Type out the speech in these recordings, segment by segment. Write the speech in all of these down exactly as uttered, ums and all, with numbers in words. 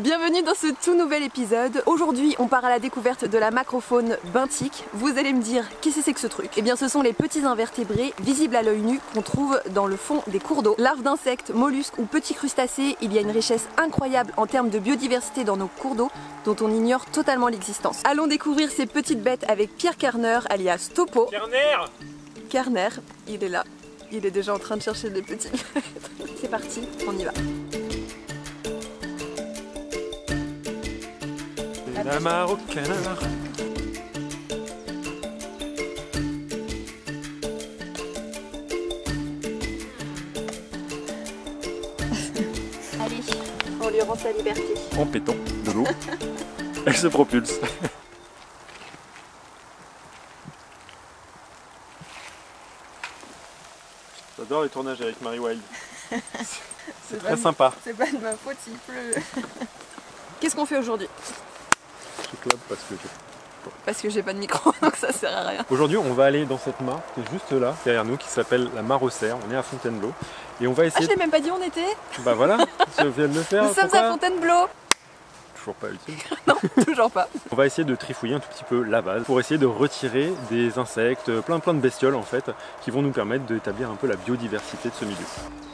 Bienvenue dans ce tout nouvel épisode. Aujourd'hui, on part à la découverte de la macrofaune benthique. Vous allez me dire, qu'est-ce que c'est que ce truc? Eh bien, ce sont les petits invertébrés visibles à l'œil nu qu'on trouve dans le fond des cours d'eau. Larves d'insectes, mollusques ou petits crustacés, il y a une richesse incroyable en termes de biodiversité dans nos cours d'eau dont on ignore totalement l'existence. Allons découvrir ces petites bêtes avec Pierre Kerner, alias Topo. Kerner Kerner, il est là. Il est déjà en train de chercher des petites bêtes. C'est parti, on y va. La mare au canard. Allez, on lui rend sa liberté. En pétant de l'eau, elle se propulse. J'adore les tournages avec Marie Wild. C'est très sympa. C'est pas de ma faute, il pleut. Qu'est-ce qu'on fait aujourd'hui? Je club parce que je... Parce que j'ai pas de micro, donc ça sert à rien. Aujourd'hui, on va aller dans cette mare qui est juste là, derrière nous, qui s'appelle la mare aux cerfs. On est à Fontainebleau. Et on va Ah, essayer... je l'ai même pas dit où on était. Bah voilà, je viens de le faire. Nous sommes Pourquoi à Fontainebleau. Toujours pas utile. Non, toujours pas. On va essayer de trifouiller un tout petit peu la base pour essayer de retirer des insectes, plein plein de bestioles en fait, qui vont nous permettre d'établir un peu la biodiversité de ce milieu.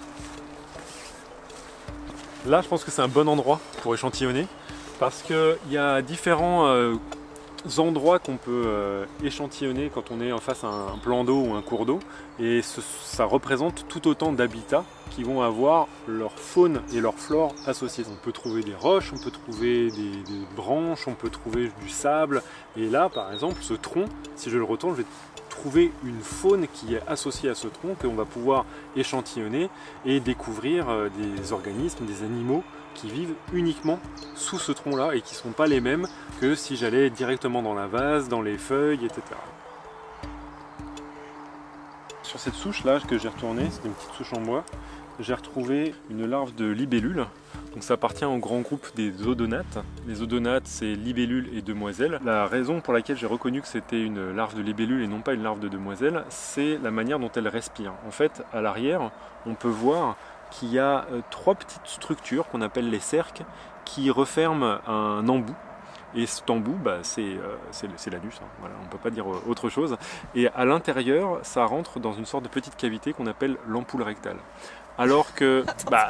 Là, je pense que c'est un bon endroit pour échantillonner parce qu'il y a différents euh, endroits qu'on peut euh, échantillonner quand on est en face à un plan d'eau ou un cours d'eau, et ce, ça représente tout autant d'habitats qui vont avoir leur faune et leur flore associées. On peut trouver des roches, on peut trouver des, des branches, on peut trouver du sable, et là par exemple ce tronc, si je le retourne, je vais trouver une faune qui est associée à ce tronc qu'on va pouvoir échantillonner et découvrir euh, des organismes, des animaux qui vivent uniquement sous ce tronc là et qui ne sont pas les mêmes que si j'allais directement dans la vase, dans les feuilles, et cetera. Sur cette souche là que j'ai retournée, c'est une petite souche en bois, j'ai retrouvé une larve de libellule. Donc ça appartient au grand groupe des odonates. Les odonates, c'est libellule et demoiselle. La raison pour laquelle j'ai reconnu que c'était une larve de libellule et non pas une larve de demoiselle, c'est la manière dont elle respire. En fait, à l'arrière, on peut voir qu'il y a trois petites structures qu'on appelle les cerques qui referment un embout. Et cet embout, bah, c'est euh, l'anus, hein. Voilà, on ne peut pas dire autre chose. Et à l'intérieur, ça rentre dans une sorte de petite cavité qu'on appelle l'ampoule rectale. Alors que, bah,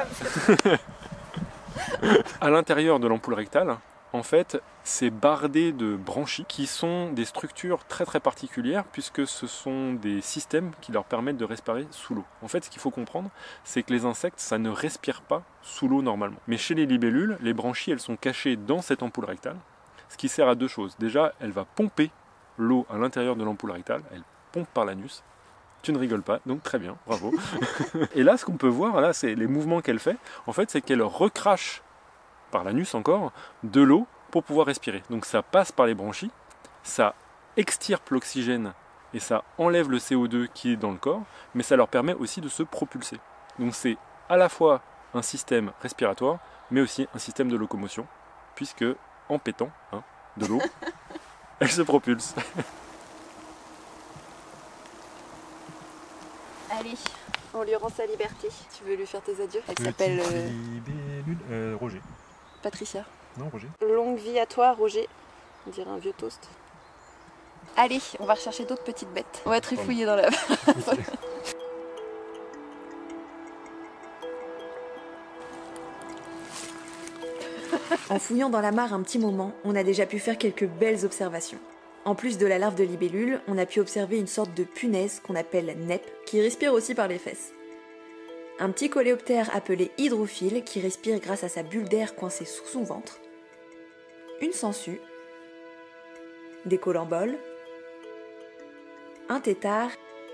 à l'intérieur de l'ampoule rectale, en fait, c'est bardé de branchies qui sont des structures très très particulières puisque ce sont des systèmes qui leur permettent de respirer sous l'eau. En fait, ce qu'il faut comprendre, c'est que les insectes, ça ne respire pas sous l'eau normalement. Mais chez les libellules, les branchies, elles sont cachées dans cette ampoule rectale, ce qui sert à deux choses. Déjà, elle va pomper l'eau à l'intérieur de l'ampoule rectale, elle pompe par l'anus. Tu ne rigoles pas, donc très bien, bravo. Et là, ce qu'on peut voir, là, c'est les mouvements qu'elle fait. En fait, c'est qu'elle recrache par l'anus encore de l'eau pour pouvoir respirer. Donc ça passe par les branchies, ça extirpe l'oxygène et ça enlève le C O deux qui est dans le corps, mais ça leur permet aussi de se propulser. Donc c'est à la fois un système respiratoire, mais aussi un système de locomotion, puisque en pétant hein, de l'eau, elle se propulse. Allez, on lui rend sa liberté. Tu veux lui faire tes adieux? Elle s'appelle euh... euh, Roger. Patricia. Non, Roger. Longue vie à toi, Roger. On dirait un vieux toast. Allez, on va rechercher d'autres petites bêtes. On va trifouiller dans la... En fouillant dans la mare un petit moment, on a déjà pu faire quelques belles observations. En plus de la larve de libellule, on a pu observer une sorte de punaise qu'on appelle neppe, qui respire aussi par les fesses. Un petit coléoptère appelé hydrophile qui respire grâce à sa bulle d'air coincée sous son ventre. Une sangsue. Des colamboles. Un tétard.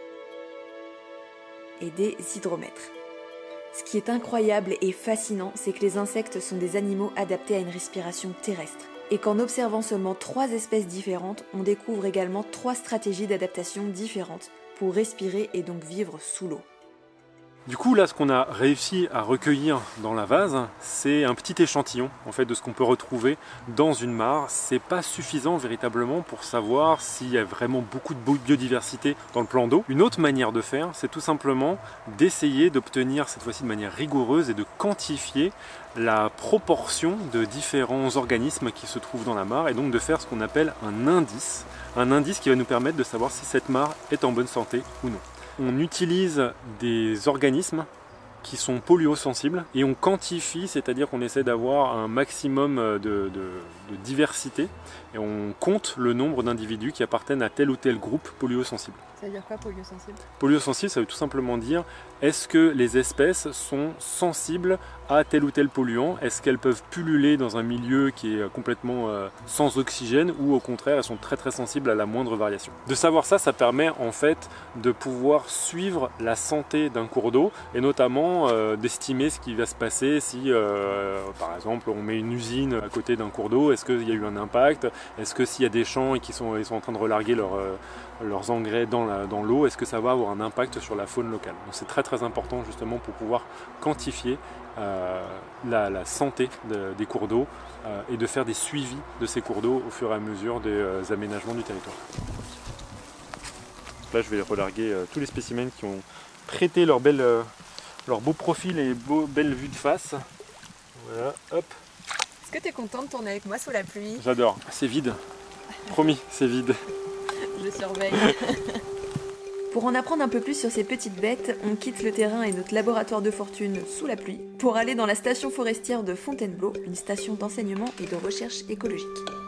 Et des hydromètres. Ce qui est incroyable et fascinant, c'est que les insectes sont des animaux adaptés à une respiration terrestre. Et qu'en observant seulement trois espèces différentes, on découvre également trois stratégies d'adaptation différentes pour respirer et donc vivre sous l'eau. Du coup, là, ce qu'on a réussi à recueillir dans la vase, c'est un petit échantillon en fait, de ce qu'on peut retrouver dans une mare. C'est pas suffisant véritablement pour savoir s'il y a vraiment beaucoup de biodiversité dans le plan d'eau. Une autre manière de faire, c'est tout simplement d'essayer d'obtenir, cette fois-ci de manière rigoureuse, et de quantifier la proportion de différents organismes qui se trouvent dans la mare, et donc de faire ce qu'on appelle un indice. Un indice qui va nous permettre de savoir si cette mare est en bonne santé ou non. On utilise des organismes qui sont polluosensibles et on quantifie, c'est-à-dire qu'on essaie d'avoir un maximum de, de, de diversité et on compte le nombre d'individus qui appartiennent à tel ou tel groupe polluosensible. Ça veut dire quoi, polluosensible? Polluosensible, ça veut tout simplement dire est-ce que les espèces sont sensibles à tel ou tel polluant? Est-ce qu'elles peuvent pulluler dans un milieu qui est complètement euh, sans oxygène, ou au contraire elles sont très très sensibles à la moindre variation? De savoir ça, ça permet en fait de pouvoir suivre la santé d'un cours d'eau et notamment euh, d'estimer ce qui va se passer si euh, par exemple on met une usine à côté d'un cours d'eau. Est-ce qu'il y a eu un impact? Est-ce que s'il y a des champs et qu'ils sont, ils sont en train de relarguer leur, euh, leurs engrais dans la, dans l'eau, est-ce que ça va avoir un impact sur la faune locale? Donc c'est très très important justement pour pouvoir quantifier euh, la, la santé de, des cours d'eau euh, et de faire des suivis de ces cours d'eau au fur et à mesure des euh, aménagements du territoire. Là je vais relarguer euh, tous les spécimens qui ont prêté leur, belle, euh, leur beau profil et beau, belle vue de face. Voilà, hop. Est-ce que tu es content de tourner avec moi sous la pluie? J'adore, c'est vide. Promis, c'est vide. Je surveille. Pour en apprendre un peu plus sur ces petites bêtes, on quitte le terrain et notre laboratoire de fortune sous la pluie pour aller dans la station forestière de Fontainebleau, une station d'enseignement et de recherche écologique.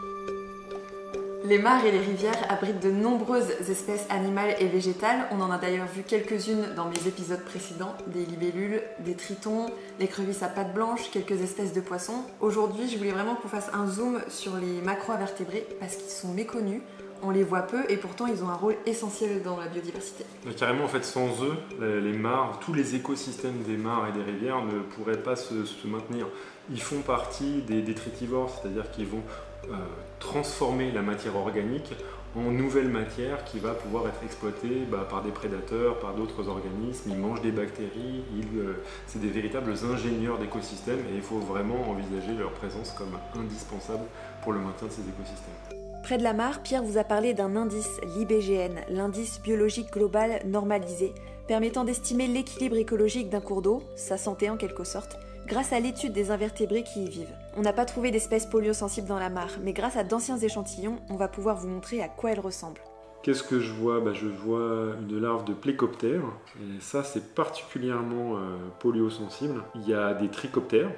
Les mares et les rivières abritent de nombreuses espèces animales et végétales. On en a d'ailleurs vu quelques-unes dans mes épisodes précédents. Des libellules, des tritons, l'écrevisse à pattes blanches, quelques espèces de poissons. Aujourd'hui, je voulais vraiment qu'on fasse un zoom sur les macro-invertébrés parce qu'ils sont méconnus. On les voit peu et pourtant ils ont un rôle essentiel dans la biodiversité. Et carrément, en fait, sans eux, les mares, tous les écosystèmes des mares et des rivières ne pourraient pas se, se maintenir. Ils font partie des détritivores, c'est-à-dire qu'ils vont euh, transformer la matière organique en nouvelle matière qui va pouvoir être exploitée bah, par des prédateurs, par d'autres organismes. Ils mangent des bactéries, ils, euh, c'est des véritables ingénieurs d'écosystèmes et il faut vraiment envisager leur présence comme indispensable pour le maintien de ces écosystèmes. Près de la mare, Pierre vous a parlé d'un indice, l'I B G N, l'indice biologique global normalisé, permettant d'estimer l'équilibre écologique d'un cours d'eau, sa santé en quelque sorte, grâce à l'étude des invertébrés qui y vivent. On n'a pas trouvé d'espèces polluosensibles dans la mare, mais grâce à d'anciens échantillons, on va pouvoir vous montrer à quoi elles ressemblent. Qu'est-ce que je vois? bah, Je vois une larve de plécoptère, et ça c'est particulièrement euh, polluosensible. Il y a des trichoptères.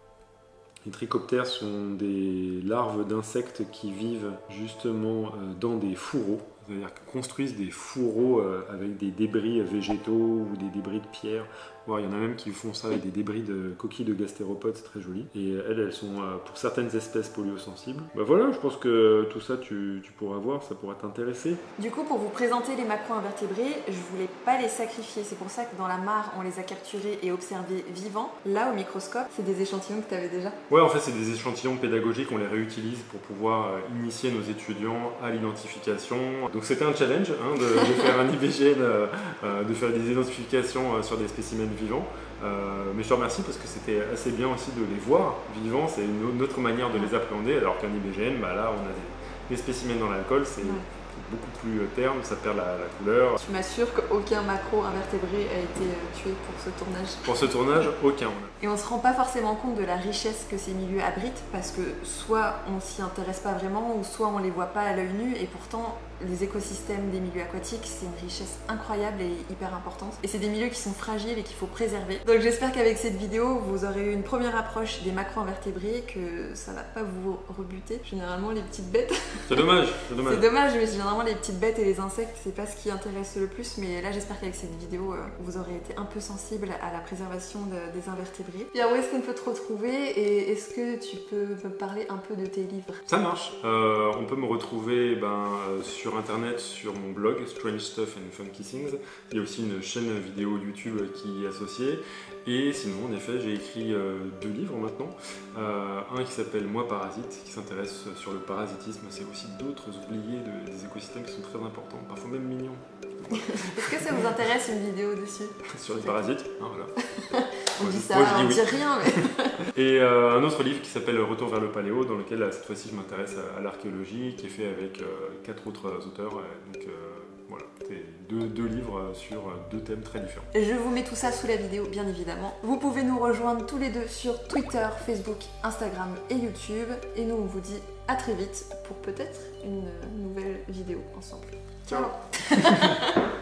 Les trichoptères sont des larves d'insectes qui vivent justement euh, dans des fourreaux, c'est-à-dire qu'ils construisent des fourreaux euh, avec des débris végétaux ou des débris de pierre. Bon, il y en a même qui font ça avec des débris de coquilles de gastéropodes, c'est très joli. Et elles, elles sont euh, pour certaines espèces polluosensibles. Bah voilà, je pense que tout ça tu, tu pourras voir, ça pourra t'intéresser. Du coup, pour vous présenter les macro-invertébrés, je voulais pas les sacrifier. C'est pour ça que dans la mare, on les a capturés et observés vivants. Là, au microscope, c'est des échantillons que tu avais déjà. Ouais, en fait, c'est des échantillons pédagogiques, on les réutilise pour pouvoir euh, initier nos étudiants à l'identification. Donc c'était un challenge hein, de, de faire un I B G N, euh, euh, de faire des identifications euh, sur des spécimens vivants. Euh, mais je te remercie parce que c'était assez bien aussi de les voir vivants, c'est une, une autre manière de les appréhender, alors qu'un I B G N, bah là on a des, des spécimens dans l'alcool, c'est ouais. beaucoup plus terme, ça perd la, la couleur. Tu m'assures qu'aucun macro-invertébré a été tué pour ce tournage? Pour ce tournage, aucun. Et on se rend pas forcément compte de la richesse que ces milieux abritent parce que soit on s'y intéresse pas vraiment ou soit on les voit pas à l'œil nu, et pourtant les écosystèmes des milieux aquatiques, c'est une richesse incroyable et hyper importante. Et c'est des milieux qui sont fragiles et qu'il faut préserver. Donc j'espère qu'avec cette vidéo, vous aurez eu une première approche des macro-invertébrés, que ça va pas vous rebuter. Généralement, les petites bêtes... C'est dommage, c'est dommage. C'est dommage, mais généralement, les petites bêtes et les insectes, c'est pas ce qui intéresse le plus. Mais là, j'espère qu'avec cette vidéo, vous aurez été un peu sensible à la préservation de, des invertébrés. Pierre, où est-ce qu'on peut te retrouver et est-ce que tu peux me parler un peu de tes livres? Ça marche. Euh, on peut me retrouver ben, sur sur internet, sur mon blog Strange Stuff and Funky Things. Il y a aussi une chaîne vidéo YouTube qui est associée. Et sinon, en effet, j'ai écrit euh, deux livres maintenant. Euh, un qui s'appelle Moi Parasite, qui s'intéresse sur le parasitisme. C'est aussi d'autres oubliés de, des écosystèmes qui sont très importants, parfois même mignons. Est-ce que ça vous intéresse une vidéo dessus? Sur les parasites, hein, voilà. On moi, dit je, ça, moi, je on dis dit oui. rien. Mais... Et euh, un autre livre qui s'appelle Retour vers le paléo, dans lequel cette fois-ci je m'intéresse à, à l'archéologie, qui est fait avec euh, quatre autres auteurs. Euh, donc euh, voilà, c'est deux, deux livres sur deux thèmes très différents. Je vous mets tout ça sous la vidéo, bien évidemment. Vous pouvez nous rejoindre tous les deux sur Twitter, Facebook, Instagram et YouTube. Et nous, on vous dit à très vite pour peut-être une nouvelle vidéo ensemble. Ciao. Ciao.